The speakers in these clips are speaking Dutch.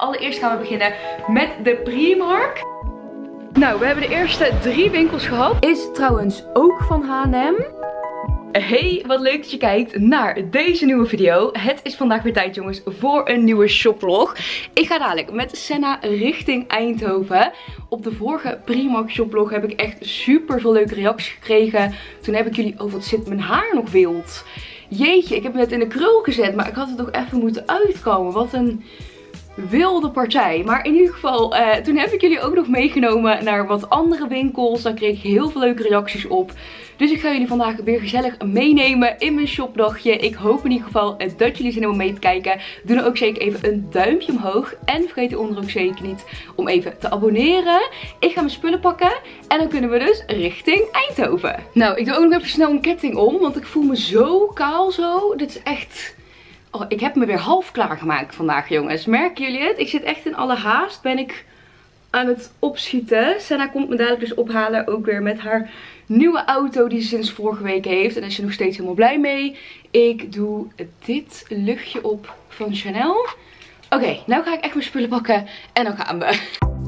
Allereerst gaan we beginnen met de Primark. Nou, we hebben de eerste 3 winkels gehad. Is trouwens ook van H&M. Hey, wat leuk dat je kijkt naar deze nieuwe video. Het is vandaag weer tijd, jongens, voor een nieuwe shoplog. Ik ga dadelijk met Senna richting Eindhoven. Op de vorige Primark shoplog heb ik echt super veel leuke reacties gekregen. Toen heb ik jullie... Oh, wat zit mijn haar nog wild. Jeetje, ik heb het net in de krul gezet, maar ik had het toch even moeten uitkomen. Wat een wilde partij. Maar in ieder geval, toen heb ik jullie ook nog meegenomen naar wat andere winkels. Daar kreeg ik heel veel leuke reacties op. Dus ik ga jullie vandaag weer gezellig meenemen in mijn shopdagje. Ik hoop in ieder geval dat jullie zin hebben om mee te kijken. Doe dan ook zeker even een duimpje omhoog. En vergeet hieronder ook zeker niet om even te abonneren. Ik ga mijn spullen pakken. En dan kunnen we dus richting Eindhoven. Nou, ik doe ook nog even snel een ketting om. Want ik voel me zo kaal zo. Dit is echt... Oh, ik heb me weer half klaargemaakt vandaag, jongens. Merken jullie het? Ik zit echt in alle haast. Ben ik aan het opschieten. Senna komt me dadelijk dus ophalen. Ook weer met haar nieuwe auto die ze sinds vorige week heeft. En daar is ze nog steeds helemaal blij mee. Ik doe dit luchtje op van Chanel. Oké, nou ga ik echt mijn spullen pakken. En dan gaan we.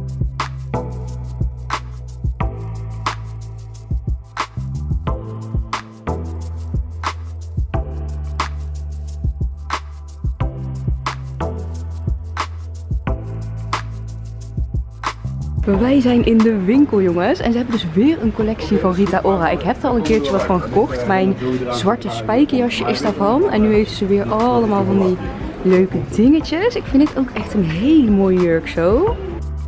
Wij zijn in de winkel, jongens. En ze hebben dus weer een collectie van Rita Ora. Ik heb er al een keertje wat van gekocht. Mijn zwarte spijkerjasje is daarvan. En nu heeft ze weer allemaal van die leuke dingetjes. Ik vind dit ook echt een hele mooie jurk zo.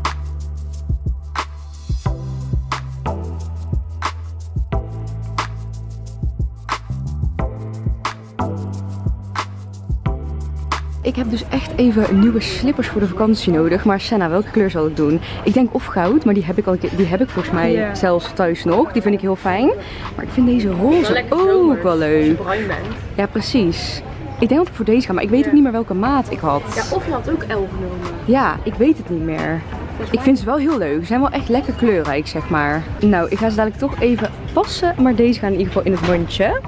Ik heb dus echt even nieuwe slippers voor de vakantie nodig. Maar Senna, welke kleur zal ik doen? Ik denk of goud, maar die heb ik volgens mij zelfs thuis nog. Die vind ik heel fijn. Maar ik vind deze roze ook wel leuk. Ja, precies. Ik denk dat ik voor deze ga, maar ik weet ook niet meer welke maat ik had. Ja, of je had ook 11 genomen. Ja, ik weet het niet meer. Ik vind ze wel heel leuk. Ze zijn wel echt lekker kleurrijk, zeg maar. Nou, ik ga ze dadelijk toch even passen. Maar deze gaan in ieder geval in het mandje.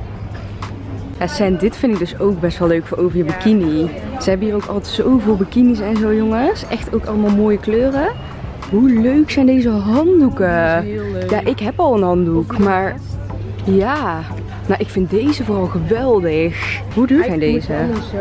Ja, Sen, dit vind ik dus ook best wel leuk voor over je bikini. Ze hebben hier ook altijd zoveel bikinis en zo, jongens. Echt ook allemaal mooie kleuren. Hoe leuk zijn deze handdoeken? Ja, ik heb al een handdoek, maar ja. Nou, ik vind deze vooral geweldig. Hoe duur zijn deze?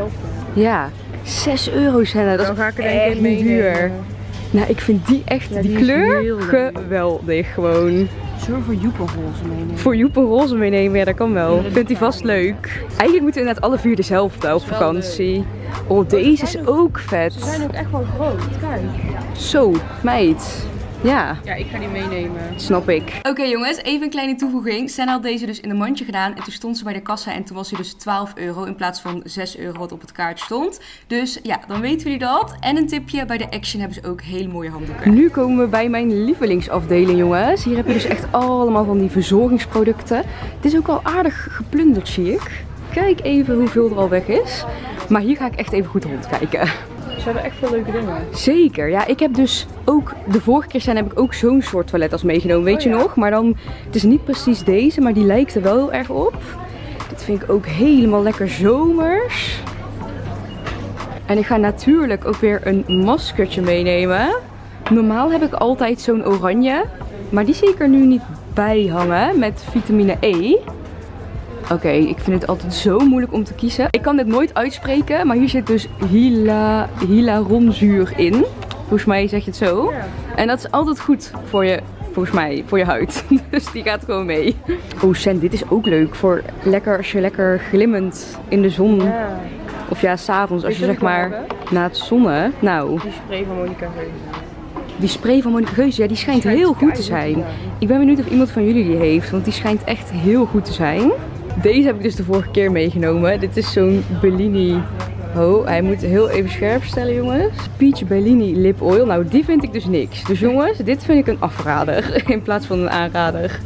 Ja, 6 euro, Senna. Dat is echt niet duur. Nou, ik vind die echt, die kleur geweldig gewoon. Zullen we voor Joep een roze meenemen? Voor Joep een roze meenemen, ja, dat kan wel. Vindt hij vast leuk. Eigenlijk moeten we inderdaad alle 4 dezelfde op vakantie. Oh, deze is ook vet. Ze zijn ook echt wel groot, kijk. Zo, meid. Ja. Ja, ik ga die meenemen. Snap ik. Oké, jongens, even een kleine toevoeging. Senna had deze dus in een mandje gedaan. En toen stond ze bij de kassa en toen was hij dus 12 euro in plaats van 6 euro wat op het kaartje stond. Dus ja, dan weten jullie dat. En een tipje, bij de Action hebben ze ook hele mooie handdoeken. Nu komen we bij mijn lievelingsafdeling, jongens. Hier heb je dus echt allemaal van die verzorgingsproducten. Het is ook al aardig geplunderd, zie ik. Kijk even hoeveel er al weg is. Maar hier ga ik echt even goed rondkijken. Ze hebben echt veel leuke dingen. Zeker, ja, ik heb dus ook, de vorige keer heb ik ook zo'n soort toilettas meegenomen, weet je nog? Maar dan, het is niet precies deze, maar die lijkt er wel heel erg op. Dit vind ik ook helemaal lekker zomers. En ik ga natuurlijk ook weer een maskertje meenemen. Normaal heb ik altijd zo'n oranje, maar die zie ik er nu niet bij hangen met vitamine E. Oké, ik vind het altijd zo moeilijk om te kiezen. Ik kan dit nooit uitspreken, maar hier zit dus hyaluronzuur in. Volgens mij zeg je het zo. Ja. En dat is altijd goed voor je, volgens mij, voor je huid. Dus die gaat gewoon mee. Oh, Sen, dit is ook leuk voor lekker, als je lekker glimmend in de zon. Ja. Of ja, s'avonds als je zeg maar na het zonnen. Nou. Die spray van Monica Geuze. Die spray van Monica Geuze, ja, die schijnt heel goed te zijn. Ik ben benieuwd of iemand van jullie die heeft, want die schijnt echt heel goed te zijn. Deze heb ik dus de vorige keer meegenomen. Dit is zo'n Bellini. Oh, hij moet heel even scherp stellen, jongens. Peach Bellini Lip Oil. Nou, die vind ik dus niks. Dus jongens, dit vind ik een afrader in plaats van een aanrader.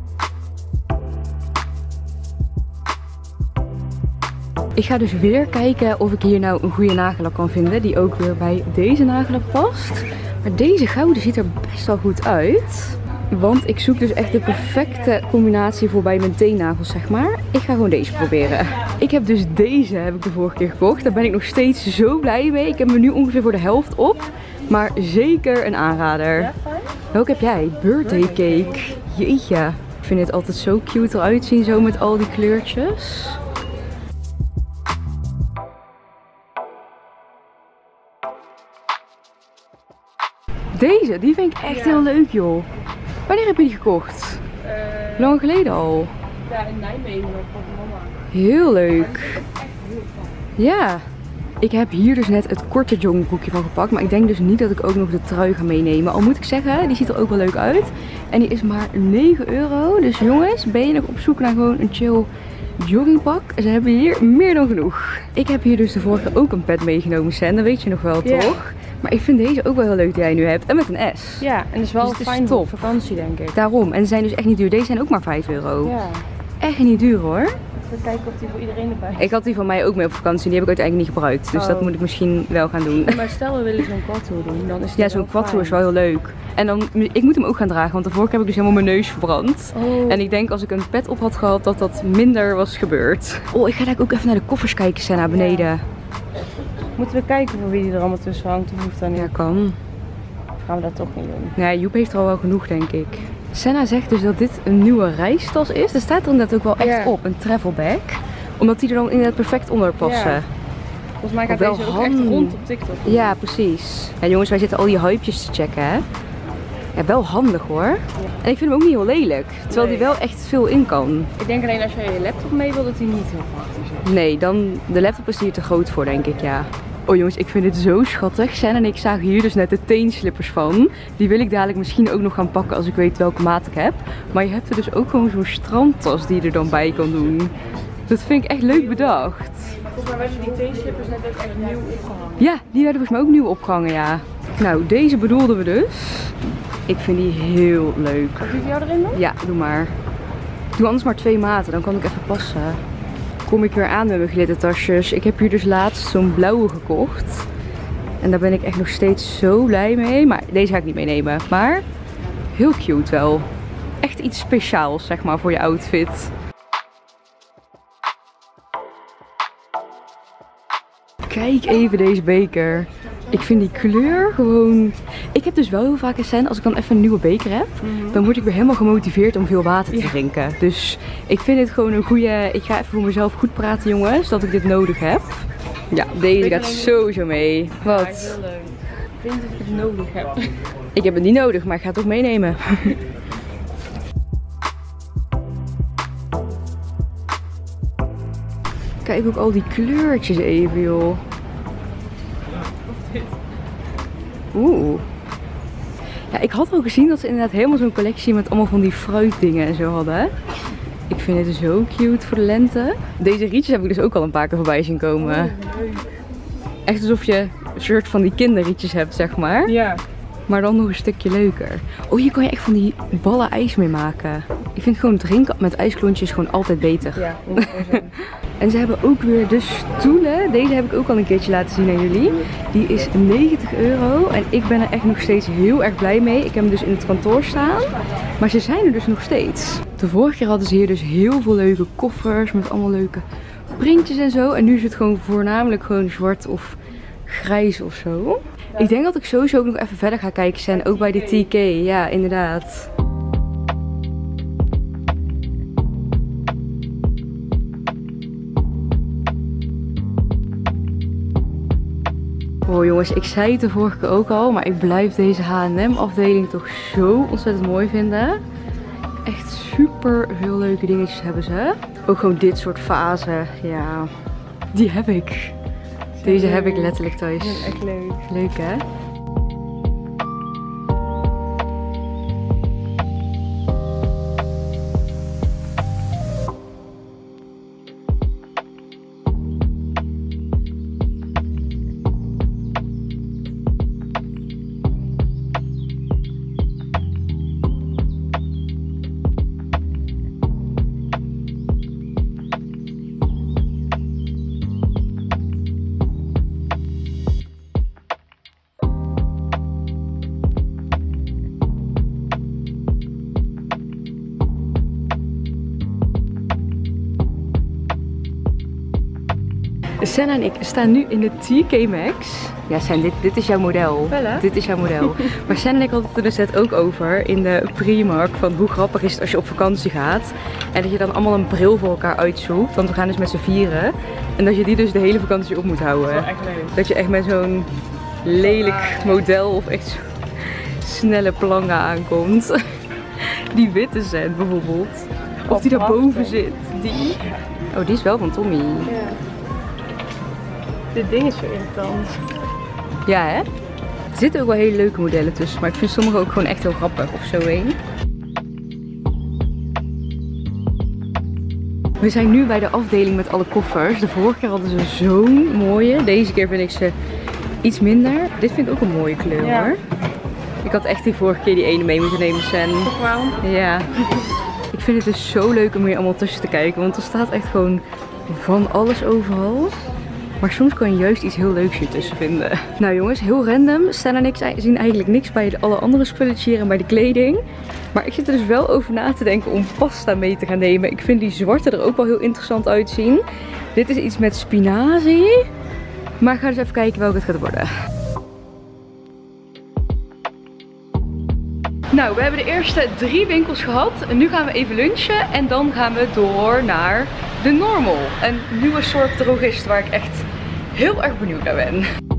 Ik ga dus weer kijken of ik hier nou een goede nagellak kan vinden. Die ook weer bij deze nagellak past. Maar deze gouden ziet er best wel goed uit. Want ik zoek dus echt de perfecte combinatie voor bij mijn teennagels, zeg maar. Ik ga gewoon deze proberen. Ik heb dus deze, heb ik de vorige keer gekocht. Daar ben ik nog steeds zo blij mee. Ik heb me nu ongeveer voor de helft op. Maar zeker een aanrader. Ja, fijn. Welke heb jij? Birthday cake. Jeetje. Ik vind het altijd zo cute eruit zien, zo met al die kleurtjes. Deze, die vind ik echt heel leuk, joh. Wanneer heb je die gekocht? Lang geleden al. Ja, in Nijmegen nog van mama. Heel leuk. Echt heel fijn. Ja. Ik heb hier dus net het korte joggingbroekje van gepakt. Maar ik denk dus niet dat ik ook nog de trui ga meenemen. Al moet ik zeggen, die ziet er ook wel leuk uit. En die is maar 9 euro. Dus jongens, ben je nog op zoek naar gewoon een chill joggingpak? Ze hebben hier meer dan genoeg. Ik heb hier dus de vorige ook een pet meegenomen, Sen. Dat weet je nog wel, toch? Maar ik vind deze ook wel heel leuk die jij nu hebt. En met een S. Ja, en dat is wel Dus het is fijn top. voor vakantie, denk ik. Daarom. En ze zijn dus echt niet duur. Deze zijn ook maar 5 euro. Ja. Echt niet duur hoor. Even kijken of die voor iedereen erbij is. Ik had die van mij ook mee op vakantie. Die heb ik uiteindelijk niet gebruikt. Dus dat moet ik misschien wel gaan doen. Maar stel we willen zo'n quadtour doen, dan is die Ja, zo'n quadtour is wel heel leuk. En dan, ik moet hem ook gaan dragen, want de vorige keer heb ik dus helemaal mijn neus verbrand. Oh. En ik denk als ik een pet op had gehad, dat dat minder was gebeurd. Oh, ik ga daar ook even naar de koffers kijken, Sen, naar beneden. Moeten we kijken voor wie er allemaal tussen hangt of hoeft dat niet? Ja, kan. Of gaan we dat toch niet doen? Nee, Joep heeft er al wel genoeg, denk ik. Senna zegt dus dat dit een nieuwe reistas is. Er staat er inderdaad ook wel echt op, een travel bag. Omdat die er dan inderdaad perfect onder passen. Ja. Volgens mij gaat Wel deze ook echt handig. rond op TikTok. Ja, precies. Ja, jongens, wij zitten al die hypejes te checken, hè. Ja, wel handig hoor. En ik vind hem ook niet heel lelijk. Terwijl die wel echt veel in kan. Ik denk alleen als je je laptop mee wil, dat hij niet heel praktisch is. Nee, dan de laptop is hier te groot voor, denk ik, ja. Oh jongens, ik vind dit zo schattig. Sen en ik zagen hier dus net de teenslippers van. Die wil ik dadelijk misschien ook nog gaan pakken als ik weet welke maat ik heb. Maar je hebt er dus ook gewoon zo'n strandtas die je er dan bij kan doen. Dat vind ik echt leuk bedacht. Volgens mij werden die teenslippers net ook echt nieuw opgehangen. Ja, die werden volgens mij ook nieuw opgehangen, ja. Nou, deze bedoelden we dus. Ik vind die heel leuk. Mag ik jou erin doen? Ja, doe maar. Doe anders maar 2 maten, dan kan ik even passen. Kom ik weer aan met mijn glittertasjes. Ik heb hier dus laatst zo'n blauwe gekocht. En daar ben ik echt nog steeds zo blij mee. Maar deze ga ik niet meenemen. Maar heel cute wel. Echt iets speciaals, zeg maar, voor je outfit. Kijk even deze beker. Ik vind die kleur gewoon... Ik heb dus wel heel vaak Sen, als ik dan even een nieuwe beker heb, dan word ik weer helemaal gemotiveerd om veel water te drinken. Dus ik vind dit gewoon een goede... Ik ga even voor mezelf goed praten, jongens, dat ik dit nodig heb. Ja, deze gaat sowieso mee. Wat? Ja, heel leuk. Ik vind dat ik het nodig heb. Ik heb het niet nodig, maar ik ga het toch meenemen. Kijk ook al die kleurtjes even, joh. Oeh. Ja, ik had al gezien dat ze inderdaad helemaal zo'n collectie met allemaal van die fruitdingen en zo hadden. Ik vind het zo cute voor de lente. Deze rietjes heb ik dus ook al een paar keer voorbij zien komen. Echt alsof je een soort van die kinderrietjes hebt, zeg maar. Ja. Maar dan nog een stukje leuker. Oh, hier kan je echt van die ballen ijs mee maken. Ik vind gewoon drinken met ijsklontjes gewoon altijd beter. Ja, 100%. En ze hebben ook weer de stoelen. Deze heb ik ook al een keertje laten zien aan jullie. Die is 90 euro. En ik ben er echt nog steeds heel erg blij mee. Ik heb hem dus in het kantoor staan. Maar ze zijn er dus nog steeds. De vorige keer hadden ze hier dus heel veel leuke koffers. Met allemaal leuke printjes en zo. En nu is het gewoon voornamelijk gewoon zwart of grijs of zo. Ik denk dat ik sowieso ook nog even verder ga kijken zijn. Ook bij de TK. Ja, inderdaad. Oh jongens, ik zei het de vorige keer ook al, maar ik blijf deze H&M afdeling toch zo ontzettend mooi vinden. Echt super veel leuke dingetjes hebben ze. Ook gewoon dit soort vazen, ja, die heb ik. Deze heb ik letterlijk thuis. Dat is echt leuk. Leuk hè? Senna en ik staan nu in de TK Maxx. Ja, Sen, dit is jouw model. Wel, hè? Dit is jouw model. Maar Sen en ik hadden het er dus net ook over in de Primark van hoe grappig is het als je op vakantie gaat. En dat je dan allemaal een bril voor elkaar uitzoekt. Want we gaan dus met z'n vieren. En dat je die dus de hele vakantie op moet houden. Dat is wel echt leuk. Dat je echt met zo'n lelijk model of echt zo'n snelle planga aankomt. Die witte Sen bijvoorbeeld. Of die daarboven zit. Die. Oh, die is wel van Tommy. Ja. Dit ding is zo irritant. Ja, hè? Er zitten ook wel hele leuke modellen tussen, maar ik vind sommige ook gewoon echt heel grappig of zo heen. We zijn nu bij de afdeling met alle koffers. De vorige keer hadden ze zo'n mooie. Deze keer vind ik ze iets minder. Dit vind ik ook een mooie kleur, Ja. hoor. Ik had echt die vorige keer die ene mee moeten nemen, Sen. Toch wel? Ja. Ik vind het dus zo leuk om hier allemaal tussen te kijken, want er staat echt gewoon van alles overal. Maar soms kan je juist iets heel leuks hier tussen vinden. Nou jongens, heel random. Stan en ik zien eigenlijk niks bij alle andere spulletjes hier en bij de kleding. Maar ik zit er dus wel over na te denken om pasta mee te gaan nemen. Ik vind die zwarte er ook wel heel interessant uitzien. Dit is iets met spinazie. Maar ik ga dus even kijken welke het gaat worden. Nou, we hebben de eerste 3 winkels gehad. En nu gaan we even lunchen en dan gaan we door naar de Normal. Een nieuwe soort drogist waar ik echt heel erg benieuwd naar ben.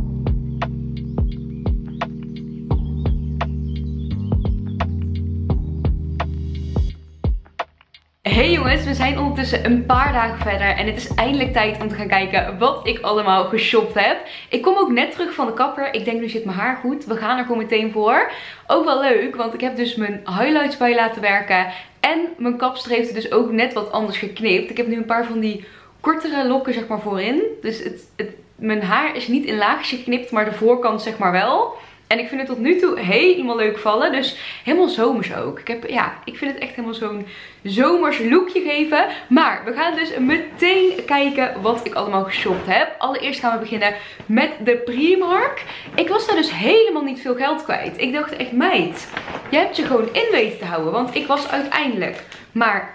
Hey jongens, we zijn ondertussen een paar dagen verder en het is eindelijk tijd om te gaan kijken wat ik allemaal geshopt heb. Ik kom ook net terug van de kapper. Ik denk nu zit mijn haar goed. We gaan er gewoon meteen voor. Ook wel leuk, want ik heb dus mijn highlights bij laten werken. En mijn kapster heeft het dus ook net wat anders geknipt. Ik heb nu een paar van die kortere lokken zeg maar voorin. Dus mijn haar is niet in laagjes geknipt, maar de voorkant zeg maar wel. En ik vind het tot nu toe helemaal leuk vallen. Dus helemaal zomers ook. Ik vind het echt helemaal zo'n zomers lookje geven. Maar we gaan dus meteen kijken wat ik allemaal geshopt heb. Allereerst gaan we beginnen met de Primark. Ik was daar dus helemaal niet veel geld kwijt. Ik dacht echt, meid, je hebt je gewoon in weten te houden. Want ik was uiteindelijk maar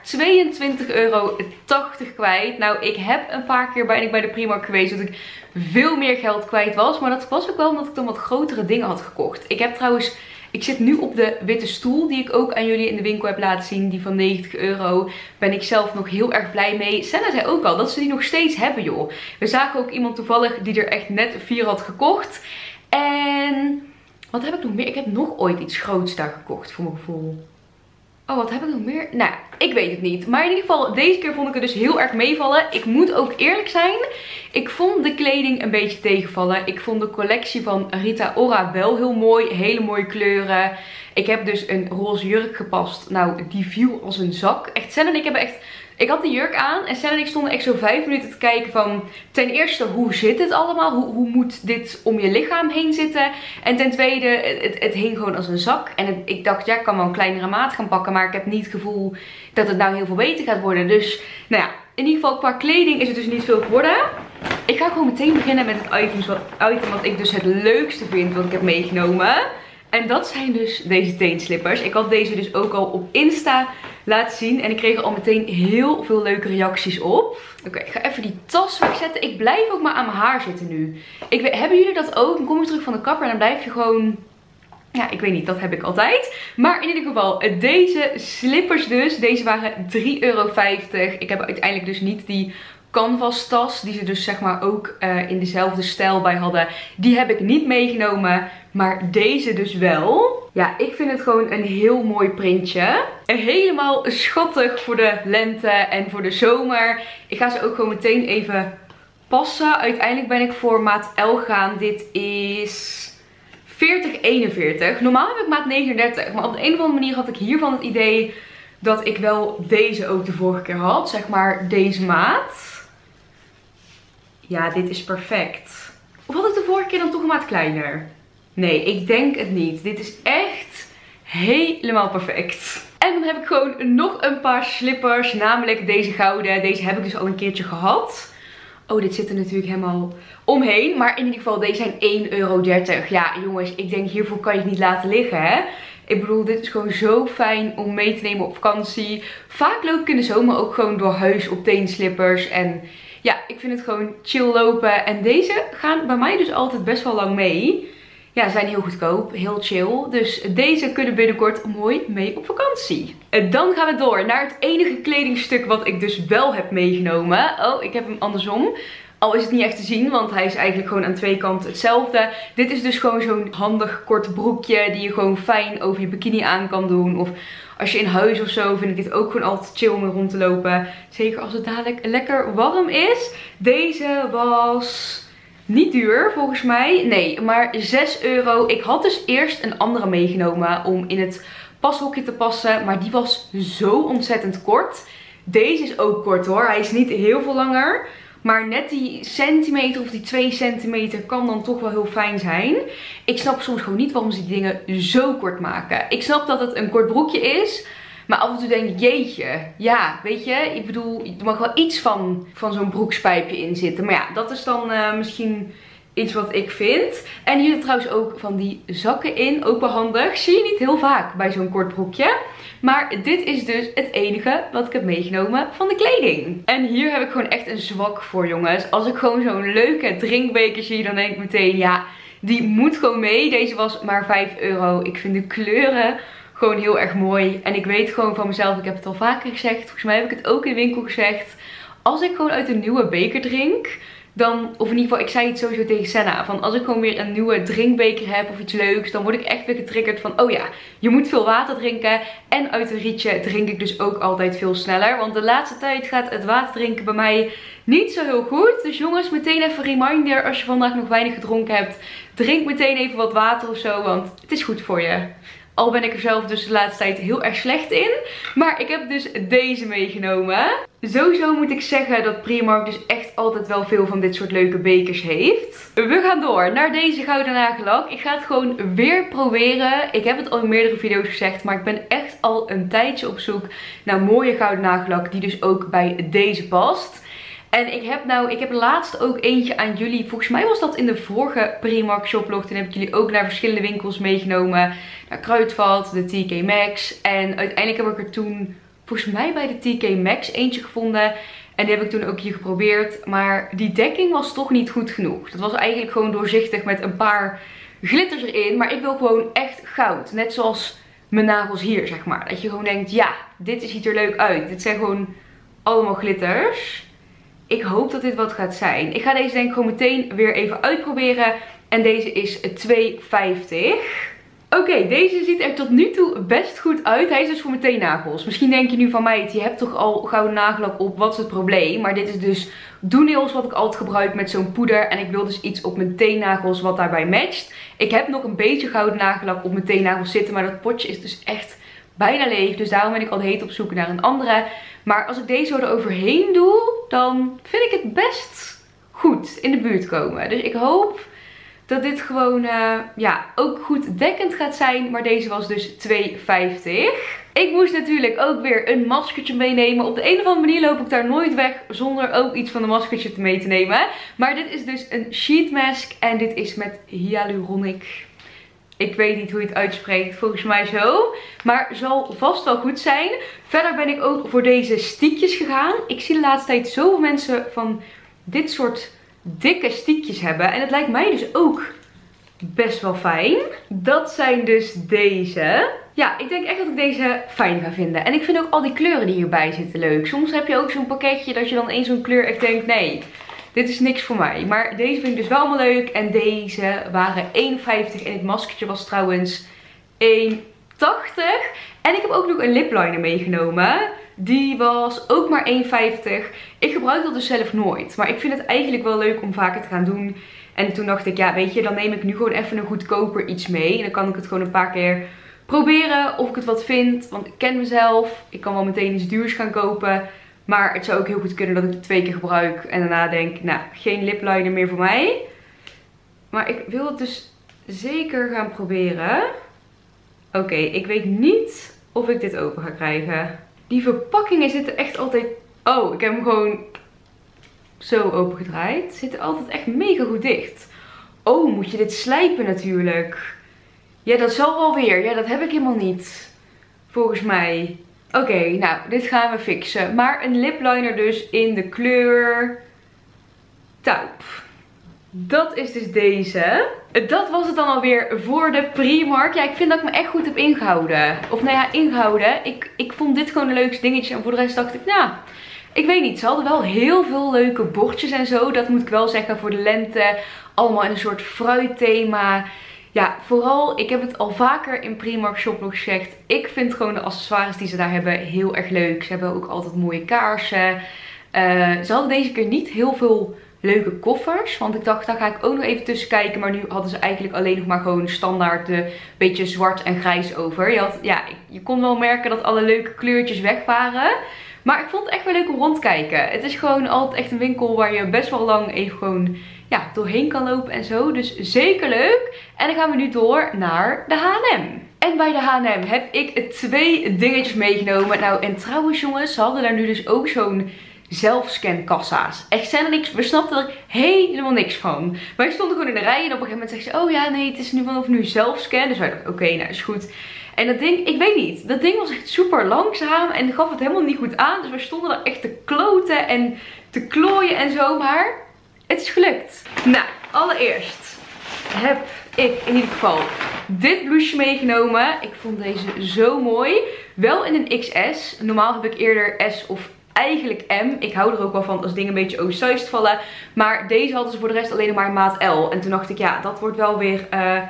€22,80 kwijt. Nou, ik heb een paar keer ben ik bij de Primark geweest dat ik veel meer geld kwijt was. Maar dat was ook wel omdat ik dan wat grotere dingen had gekocht. Ik zit nu op de witte stoel die ik ook aan jullie in de winkel heb laten zien. Die van €90. Ben ik zelf nog heel erg blij mee. Senna zei ook al dat ze die nog steeds hebben, joh. We zagen ook iemand toevallig die er echt net 4 had gekocht. En wat heb ik nog meer? Ik heb nog ooit iets groots daar gekocht voor mijn gevoel. Oh, wat heb ik nog meer? Nou, ik weet het niet. Maar in ieder geval, deze keer vond ik het dus heel erg meevallen. Ik moet ook eerlijk zijn. Ik vond de kleding een beetje tegenvallen. Ik vond de collectie van Rita Ora wel heel mooi. Hele mooie kleuren. Ik heb dus een roze jurk gepast. Nou, die viel als een zak. Echt, Sen en ik hebben echt... Ik had die jurk aan en Sen en ik stonden echt zo 5 minuten te kijken van... Ten eerste, hoe zit het allemaal? Hoe moet dit om je lichaam heen zitten? En ten tweede, het hing gewoon als een zak. En ik dacht, ja, ik kan wel een kleinere maat gaan pakken. Maar ik heb niet het gevoel dat het nou heel veel beter gaat worden. Dus, nou ja, in ieder geval qua kleding is het dus niet veel geworden. Ik ga gewoon meteen beginnen met het item wat ik dus het leukste vind wat ik heb meegenomen. En dat zijn dus deze teenslippers. Ik had deze dus ook al op Insta laten zien. En ik kreeg er al meteen heel veel leuke reacties op. Oké, ik ga even die tas wegzetten. Ik blijf ook maar aan mijn haar zitten nu. Hebben jullie dat ook? Dan kom je terug van de kapper en dan blijf je gewoon... Ja, ik weet niet, dat heb ik altijd. Maar in ieder geval, deze slippers dus. Deze waren €3,50. Ik heb uiteindelijk dus niet die canvas tas, die ze dus zeg maar ook in dezelfde stijl bij hadden. Die heb ik niet meegenomen, maar deze dus wel. Ja, ik vind het gewoon een heel mooi printje. En helemaal schattig voor de lente en voor de zomer. Ik ga ze ook gewoon meteen even passen. Uiteindelijk ben ik voor maat L gegaan. Dit is 40-41. Normaal heb ik maat 39, maar op de een of andere manier had ik hiervan het idee dat ik wel deze ook de vorige keer had. Zeg maar deze maat. Ja, dit is perfect. Of had ik de vorige keer dan toch een maat kleiner? Nee, ik denk het niet. Dit is echt helemaal perfect. En dan heb ik gewoon nog een paar slippers. Namelijk deze gouden. Deze heb ik dus al een keertje gehad. Oh, dit zit er natuurlijk helemaal omheen. Maar in ieder geval, deze zijn €1,30. Ja, jongens, ik denk hiervoor kan je het niet laten liggen, hè. Ik bedoel, dit is gewoon zo fijn om mee te nemen op vakantie. Vaak loop ik in de zomer ook gewoon door huis op teenslippers. En ja, ik vind het gewoon chill lopen. En deze gaan bij mij dus altijd best wel lang mee. Ja, zijn heel goedkoop, heel chill. Dus deze kunnen binnenkort mooi mee op vakantie. En dan gaan we door naar het enige kledingstuk wat ik dus wel heb meegenomen. Oh, ik heb hem andersom. Al is het niet echt te zien, want hij is eigenlijk gewoon aan twee kanten hetzelfde. Dit is dus gewoon zo'n handig kort broekje die je gewoon fijn over je bikini aan kan doen. Of als je in huis of zo, vind ik dit ook gewoon altijd chill om rond te lopen. Zeker als het dadelijk lekker warm is. Deze was niet duur volgens mij. Nee, maar 6 euro. Ik had dus eerst een andere meegenomen om in het pashokje te passen. Maar die was zo ontzettend kort. Deze is ook kort hoor. Hij is niet heel veel langer. Maar net die centimeter of die 2 centimeter kan dan toch wel heel fijn zijn. Ik snap soms gewoon niet waarom ze die dingen zo kort maken. Ik snap dat het een kort broekje is. Maar af en toe denk ik, jeetje. Ja, weet je. Ik bedoel, er mag wel iets van zo'n broekspijpje in zitten. Maar ja, dat is dan misschien iets wat ik vind. En hier zit trouwens ook van die zakken in. Ook wel handig. Zie je niet heel vaak bij zo'n kort broekje. Maar dit is dus het enige wat ik heb meegenomen van de kleding. En hier heb ik gewoon echt een zwak voor, jongens. Als ik gewoon zo'n leuke drinkbeker zie, dan denk ik meteen, ja, die moet gewoon mee. Deze was maar 5 euro. Ik vind de kleuren gewoon heel erg mooi. En ik weet gewoon van mezelf, ik heb het al vaker gezegd. Volgens mij heb ik het ook in de winkel gezegd. Als ik gewoon uit een nieuwe beker drink, dan, of in ieder geval, ik zei het sowieso tegen Senna, van als ik gewoon weer een nieuwe drinkbeker heb of iets leuks, dan word ik echt weer getriggerd van, oh ja, je moet veel water drinken. En uit een rietje drink ik dus ook altijd veel sneller, want de laatste tijd gaat het water drinken bij mij niet zo heel goed. Dus jongens, meteen even een reminder, als je vandaag nog weinig gedronken hebt, drink meteen even wat water of zo, want het is goed voor je. Al ben ik er zelf dus de laatste tijd heel erg slecht in. Maar ik heb dus deze meegenomen. Sowieso moet ik zeggen dat Primark dus echt altijd wel veel van dit soort leuke bekers heeft. We gaan door naar deze gouden nagellak. Ik ga het gewoon weer proberen. Ik heb het al in meerdere video's gezegd. Maar ik ben echt al een tijdje op zoek naar mooie gouden nagellak die dus ook bij deze past. En ik heb laatst ook eentje aan jullie. Volgens mij was dat in de vorige Primark shoplog. Toen heb ik jullie ook naar verschillende winkels meegenomen. Naar Kruidvat, de TK Maxx. En uiteindelijk heb ik er toen volgens mij bij de TK Maxx eentje gevonden. En die heb ik toen ook hier geprobeerd. Maar die dekking was toch niet goed genoeg. Dat was eigenlijk gewoon doorzichtig met een paar glitters erin. Maar ik wil gewoon echt goud. Net zoals mijn nagels hier, zeg maar. Dat je gewoon denkt, ja, dit ziet er leuk uit. Dit zijn gewoon allemaal glitters. Ik hoop dat dit wat gaat zijn. Ik ga deze denk ik gewoon meteen weer even uitproberen. En deze is 2,50. Oké, deze ziet er tot nu toe best goed uit. Hij is dus voor mijn teennagels. Misschien denk je nu van mij, je hebt toch al gouden nagellak op, wat is het probleem? Maar dit is dus Doe-nails wat ik altijd gebruik met zo'n poeder. En ik wil dus iets op mijn teennagels wat daarbij matcht. Ik heb nog een beetje gouden nagellak op mijn teennagels zitten, maar dat potje is dus echt bijna leeg. Dus daarom ben ik al de heet op zoek naar een andere. Maar als ik deze zo eroverheen doe, dan vind ik het best goed in de buurt komen. Dus ik hoop dat dit gewoon ja, ook goed dekkend gaat zijn. Maar deze was dus 2,50. Ik moest natuurlijk ook weer een maskertje meenemen. Op de een of andere manier loop ik daar nooit weg zonder ook iets van een maskertje mee te nemen. Maar dit is dus een sheet mask. En dit is met hyaluronic. Ik weet niet hoe je het uitspreekt, volgens mij zo. Maar zal vast wel goed zijn. Verder ben ik ook voor deze stiekjes gegaan. Ik zie de laatste tijd zoveel mensen van dit soort dikke stiekjes hebben. En het lijkt mij dus ook best wel fijn. Dat zijn dus deze. Ja, ik denk echt dat ik deze fijn ga vinden. En ik vind ook al die kleuren die hierbij zitten leuk. Soms heb je ook zo'n pakketje dat je dan één zo'n kleur echt denkt, nee, dit is niks voor mij. Maar deze vind ik dus wel allemaal leuk. En deze waren 1,50. En dit maskertje was trouwens 1,80. En ik heb ook nog een lipliner meegenomen. Die was ook maar 1,50. Ik gebruik dat dus zelf nooit. Maar ik vind het eigenlijk wel leuk om vaker te gaan doen. En toen dacht ik, ja weet je, dan neem ik nu gewoon even een goedkoper iets mee. En dan kan ik het gewoon een paar keer proberen of ik het wat vind. Want ik ken mezelf. Ik kan wel meteen iets duurs gaan kopen. Maar het zou ook heel goed kunnen dat ik het 2 keer gebruik. En daarna denk, nou, geen lipliner meer voor mij. Maar ik wil het dus zeker gaan proberen. Oké, ik weet niet of ik dit open ga krijgen. Die verpakkingen zitten echt altijd... Oh, ik heb hem gewoon zo opengedraaid. Zitten altijd echt mega goed dicht. Oh, moet je dit slijpen natuurlijk. Ja, dat zal wel weer. Ja, dat heb ik helemaal niet. Volgens mij. Oké, nou, dit gaan we fixen. Maar een lipliner dus in de kleur Taup. Dat is dus deze. Dat was het dan alweer voor de Primark. Ja, ik vind dat ik me echt goed heb ingehouden. Of nou ja, ingehouden. Ik vond dit gewoon een leukste dingetje. En voor de rest dacht ik, nou, ik weet niet. Ze hadden wel heel veel leuke bordjes en zo. Dat moet ik wel zeggen voor de lente. Allemaal in een soort fruitthema. Ja, vooral, ik heb het al vaker in Primark Shoplog gezegd. Ik vind gewoon de accessoires die ze daar hebben heel erg leuk. Ze hebben ook altijd mooie kaarsen. Ze hadden deze keer niet heel veel leuke koffers. Want ik dacht, daar ga ik ook nog even tussen kijken. Maar nu hadden ze eigenlijk alleen nog maar gewoon standaard de beetje zwart en grijs over. Je kon wel merken dat alle leuke kleurtjes weg waren. Maar ik vond het echt wel leuk om rond te kijken. Het is gewoon altijd echt een winkel waar je best wel lang even gewoon doorheen kan lopen en zo. Dus zeker leuk. En dan gaan we nu door naar de H&M. En bij de H&M heb ik 2 dingetjes meegenomen. Nou, en trouwens jongens, ze hadden daar nu dus ook zo'n zelfscankassa's. Echt zijn er niks, we snapten er helemaal niks van. Wij stonden gewoon in de rij en op een gegeven moment zegt ze, oh ja, nee, het is nu vanaf nu zelfscan. Dus wij dachten, oké, nou is goed. En dat ding, ik weet niet, dat ding was echt super langzaam en gaf het helemaal niet goed aan. Dus we stonden er echt te kloten en te klooien en zo, maar het is gelukt. Nou, allereerst heb ik in ieder geval dit blouseje meegenomen. Ik vond deze zo mooi. Wel in een XS. Normaal heb ik eerder S of eigenlijk M. Ik hou er ook wel van als dingen een beetje oversized vallen. Maar deze hadden ze voor de rest alleen nog maar maat L. En toen dacht ik, ja, dat wordt wel weer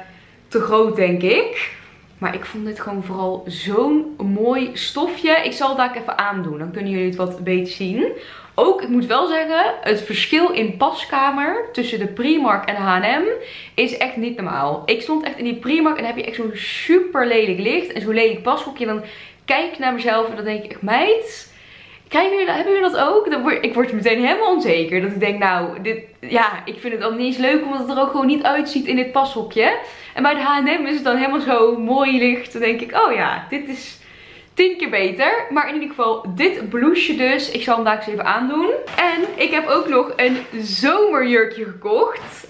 te groot, denk ik. Maar ik vond dit gewoon vooral zo'n mooi stofje. Ik zal het daar even aandoen. Dan kunnen jullie het wat beter zien. Ook, ik moet wel zeggen, het verschil in paskamer tussen de Primark en de H&M is echt niet normaal. Ik stond echt in die Primark en dan heb je echt zo'n super lelijk licht en zo'n lelijk pashokje. Dan kijk ik naar mezelf en dan denk ik echt, meid, hebben jullie dat ook? Ik word meteen helemaal onzeker. Dat ik denk, nou, ik vind het dan niet eens leuk omdat het er ook gewoon niet uitziet in dit pashokje. En bij de H&M is het dan helemaal zo mooi licht. Dan denk ik, oh ja, dit is 10 keer beter. Maar in ieder geval dit blouseje dus. Ik zal hem daar eens even aandoen. En ik heb ook nog een zomerjurkje gekocht.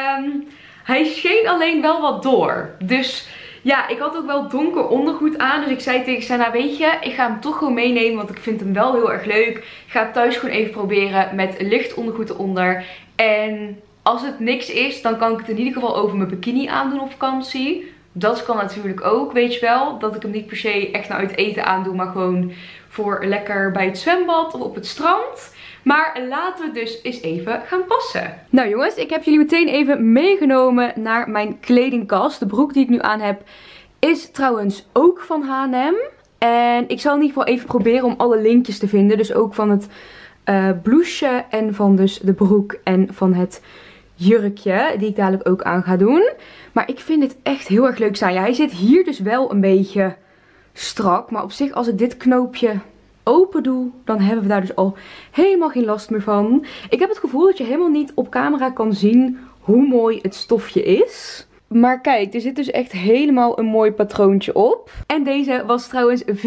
Hij scheen alleen wel wat door. Dus ja, ik had ook wel donker ondergoed aan. Dus ik zei tegen Senna, weet je, ik ga hem toch gewoon meenemen. Want ik vind hem wel heel erg leuk. Ik ga het thuis gewoon even proberen met licht ondergoed eronder. En als het niks is, dan kan ik het in ieder geval over mijn bikini aandoen op vakantie. Dat kan natuurlijk ook, weet je wel. Dat ik hem niet per se echt naar uit eten aandoe. Maar gewoon voor lekker bij het zwembad of op het strand. Maar laten we dus eens even gaan passen. Nou jongens, ik heb jullie meteen even meegenomen naar mijn kledingkast. De broek die ik nu aan heb is trouwens ook van H&M. En ik zal in ieder geval even proberen om alle linkjes te vinden. Dus ook van het blouseje en van dus de broek en van het jurkje die ik dadelijk ook aan ga doen. Maar ik vind dit echt heel erg leuk staan. Ja, hij zit hier dus wel een beetje strak. Maar op zich, als ik dit knoopje open doe, dan hebben we daar dus al helemaal geen last meer van. Ik heb het gevoel dat je helemaal niet op camera kan zien hoe mooi het stofje is. Maar kijk, er zit dus echt helemaal een mooi patroontje op. En deze was trouwens 24,99.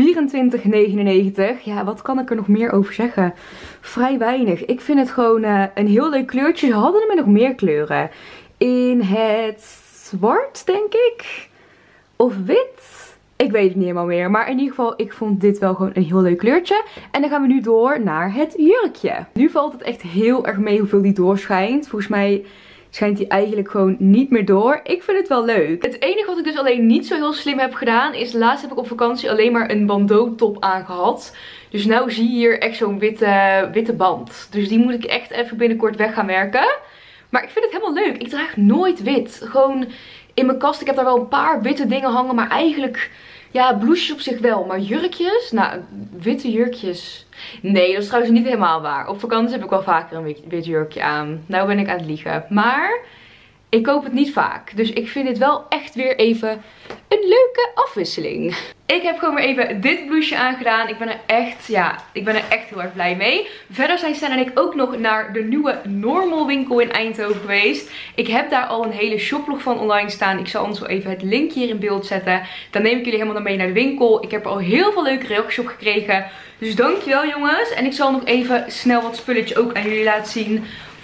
Ja, wat kan ik er nog meer over zeggen? Vrij weinig. Ik vind het gewoon een heel leuk kleurtje. Ze hadden er met nog meer kleuren. In het zwart, denk ik. Of wit. Ik weet het niet helemaal meer. Maar in ieder geval, ik vond dit wel gewoon een heel leuk kleurtje. En dan gaan we nu door naar het jurkje. Nu valt het echt heel erg mee hoeveel die doorschijnt. Volgens mij schijnt die eigenlijk gewoon niet meer door. Ik vind het wel leuk. Het enige wat ik dus alleen niet zo heel slim heb gedaan is, laatst heb ik op vakantie alleen maar een bandeau top aangehad. Dus nou zie je hier echt zo'n witte band. Dus die moet ik echt even binnenkort weg gaan werken. Maar ik vind het helemaal leuk. Ik draag nooit wit. Gewoon in mijn kast, ik heb daar wel een paar witte dingen hangen, maar eigenlijk, ja, blouses op zich wel. Maar jurkjes, nou, witte jurkjes. Nee, dat is trouwens niet helemaal waar. Op vakantie heb ik wel vaker een wit jurkje aan. Nou ben ik aan het liegen. Maar ik koop het niet vaak. Dus ik vind dit wel echt weer even een leuke afwisseling. Ik heb gewoon weer even dit blouseje aangedaan. Ik ben er echt heel erg blij mee. Verder zijn Stan en ik ook nog naar de nieuwe Normal winkel in Eindhoven geweest. Ik heb daar al een hele shoplog van online staan. Ik zal ons wel even het linkje hier in beeld zetten. Dan neem ik jullie helemaal mee naar de winkel. Ik heb er al heel veel leuke reacties op gekregen. Dus dankjewel jongens. En ik zal nog even snel wat spulletjes ook aan jullie laten zien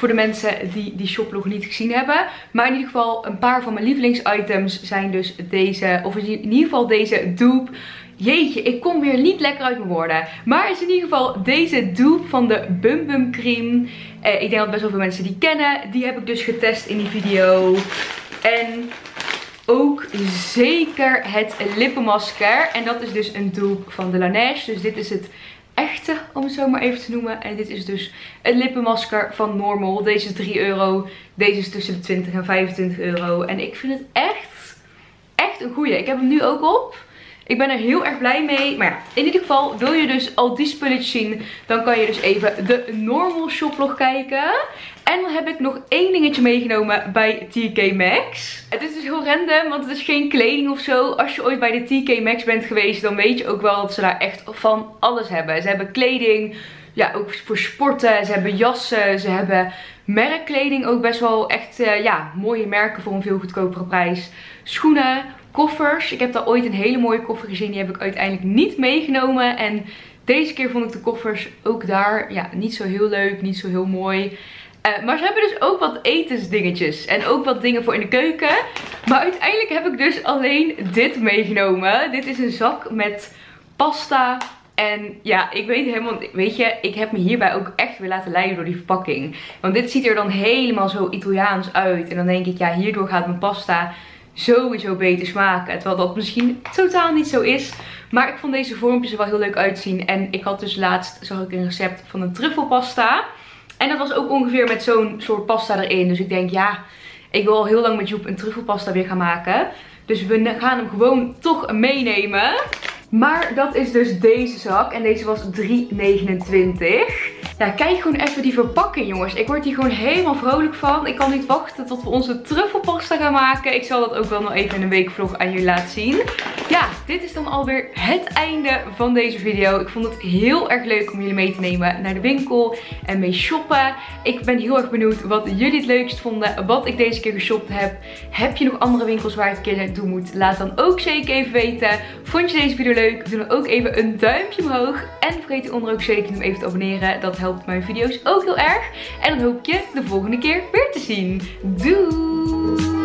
Voor de mensen die die shoplog niet gezien hebben. Maar in ieder geval een paar van mijn lievelingsitems zijn dus deze. Of in ieder geval deze dupe. Jeetje, ik kom weer niet lekker uit mijn woorden. Maar is in ieder geval deze dupe van de Bum Bum Cream. Ik denk dat best wel veel mensen die kennen. Die heb ik dus getest in die video. En ook zeker het lippenmasker. En dat is dus een dupe van de Laneige. Dus dit is het echte, om het zo maar even te noemen. En dit is dus het lippenmasker van Normal. Deze is 3 euro. Deze is tussen de 20 en 25 euro. En ik vind het echt een goeie. Ik heb hem nu ook op. Ik ben er heel erg blij mee. Maar ja, in ieder geval wil je dus al die spulletjes zien. Dan kan je dus even de Normal shoplog kijken. En dan heb ik nog één dingetje meegenomen bij TK Maxx. Het is dus heel random, want het is geen kleding of zo. Als je ooit bij de TK Maxx bent geweest, dan weet je ook wel dat ze daar echt van alles hebben. Ze hebben kleding, ja, ook voor sporten. Ze hebben jassen, ze hebben merkkleding. Ook best wel echt, ja, mooie merken voor een veel goedkopere prijs. Schoenen, koffers. Ik heb daar ooit een hele mooie koffer gezien. Die heb ik uiteindelijk niet meegenomen. En deze keer vond ik de koffers ook daar, ja, niet zo heel leuk, niet zo heel mooi. Maar ze hebben dus ook wat etensdingetjes. En ook wat dingen voor in de keuken. Maar uiteindelijk heb ik dus alleen dit meegenomen. Dit is een zak met pasta. En ja, ik weet helemaal, weet je, ik heb me hierbij ook echt weer laten leiden door die verpakking. Want dit ziet er dan helemaal zo Italiaans uit. En dan denk ik, ja, hierdoor gaat mijn pasta sowieso beter smaken. Terwijl dat misschien totaal niet zo is. Maar ik vond deze vormpjes er wel heel leuk uitzien. En ik had dus laatst, zag ik een recept van een truffelpasta. En dat was ook ongeveer met zo'n soort pasta erin. Dus ik denk, ja, ik wil al heel lang met Joep een truffelpasta weer gaan maken. Dus we gaan hem gewoon toch meenemen. Maar dat is dus deze zak. En deze was €3,29. Ja, kijk gewoon even die verpakking, jongens. Ik word hier gewoon helemaal vrolijk van. Ik kan niet wachten tot we onze truffelpasta gaan maken. Ik zal dat ook wel nog even in een weekvlog aan jullie laten zien. Ja, dit is dan alweer het einde van deze video. Ik vond het heel erg leuk om jullie mee te nemen naar de winkel en mee shoppen. Ik ben heel erg benieuwd wat jullie het leukst vonden. Wat ik deze keer geshopt heb. Heb je nog andere winkels waar ik een keer naartoe moet? Laat dan ook zeker even weten. Vond je deze video leuk? Doe dan ook even een duimpje omhoog. En vergeet hieronder ook zeker om even te abonneren. Dat helpt mijn video's ook heel erg. En dan hoop ik je de volgende keer weer te zien. Doei!